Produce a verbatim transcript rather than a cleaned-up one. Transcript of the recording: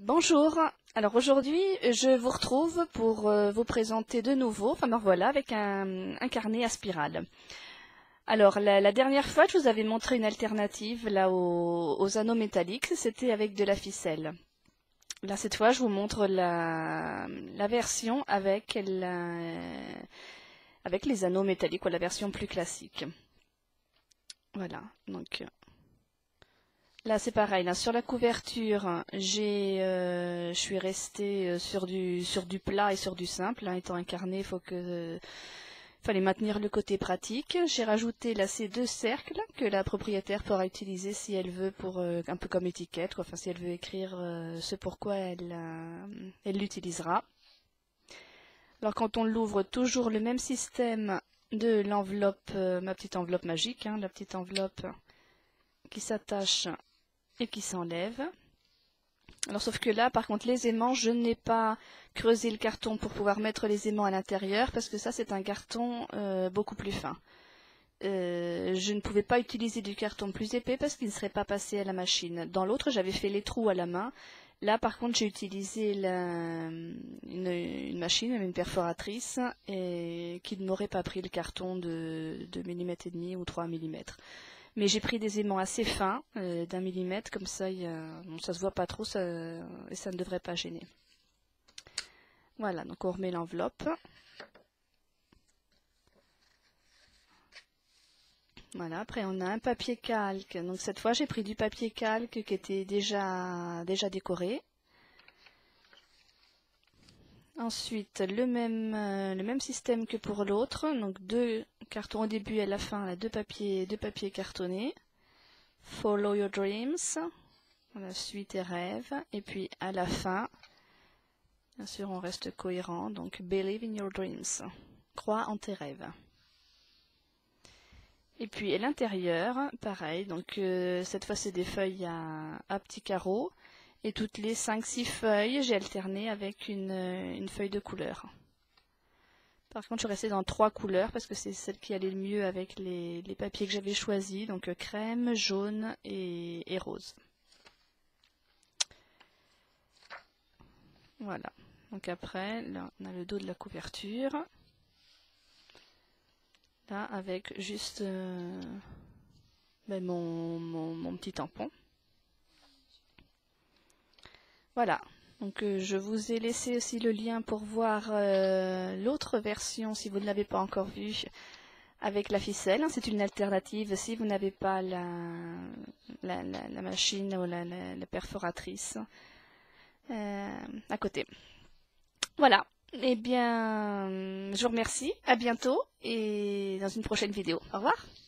Bonjour, alors aujourd'hui je vous retrouve pour euh, vous présenter de nouveau, enfin me voilà avec un, un carnet à spirale. Alors la, la dernière fois je vous avais montré une alternative là aux, aux anneaux métalliques, c'était avec de la ficelle. Là cette fois je vous montre la, la version avec, la, avec les anneaux métalliques ou la version plus classique. Voilà, donc... Là c'est pareil, là, sur la couverture, j'ai, euh, je suis restée sur du, sur du plat et sur du simple. Hein, étant un carnet, il faut que, euh, fallait maintenir le côté pratique. J'ai rajouté là ces deux cercles que la propriétaire pourra utiliser si elle veut, pour euh, un peu comme étiquette, quoi. Enfin si elle veut écrire euh, ce pourquoi elle, euh, elle l'utilisera. Alors quand on l'ouvre, toujours le même système de l'enveloppe, euh, ma petite enveloppe magique, hein, la petite enveloppe qui s'attache et qui s'enlève. Alors sauf que là par contre les aimants, je n'ai pas creusé le carton pour pouvoir mettre les aimants à l'intérieur parce que ça c'est un carton euh, beaucoup plus fin. Euh, je ne pouvais pas utiliser du carton plus épais parce qu'il ne serait pas passé à la machine. Dans l'autre j'avais fait les trous à la main. Là par contre j'ai utilisé la, une, une machine, une perforatrice et qui ne m'aurait pas pris le carton de deux millimètres et demi ou trois millimètres. Mais j'ai pris des aimants assez fins, euh, d'un millimètre, comme ça, y a, bon, ça se voit pas trop ça, et ça ne devrait pas gêner. Voilà, donc on remet l'enveloppe. Voilà, après on a un papier calque. Donc cette fois j'ai pris du papier calque qui était déjà, déjà décoré. Ensuite, le même, euh, le même système que pour l'autre. Donc deux cartons au début et à la fin, là, deux papiers, deux papiers cartonnés. Follow your dreams. Voilà, suis tes rêves. Et puis à la fin, bien sûr, on reste cohérent. Donc, believe in your dreams. Crois en tes rêves. Et puis à l'intérieur, pareil. Donc euh, cette fois, c'est des feuilles à, à petits carreaux. Et toutes les cinq six feuilles, j'ai alterné avec une, une feuille de couleur. Par contre, je suis restée dans trois couleurs parce que c'est celle qui allait le mieux avec les, les papiers que j'avais choisis. Donc euh, crème, jaune et, et rose. Voilà. Donc après, là, on a le dos de la couverture. Là, avec juste euh, ben mon, mon, mon petit tampon. Voilà, donc euh, je vous ai laissé aussi le lien pour voir euh, l'autre version si vous ne l'avez pas encore vue avec la ficelle. C'est une alternative si vous n'avez pas la, la, la, la machine ou la, la, la perforatrice euh, à côté. Voilà, eh bien je vous remercie, à bientôt et dans une prochaine vidéo. Au revoir.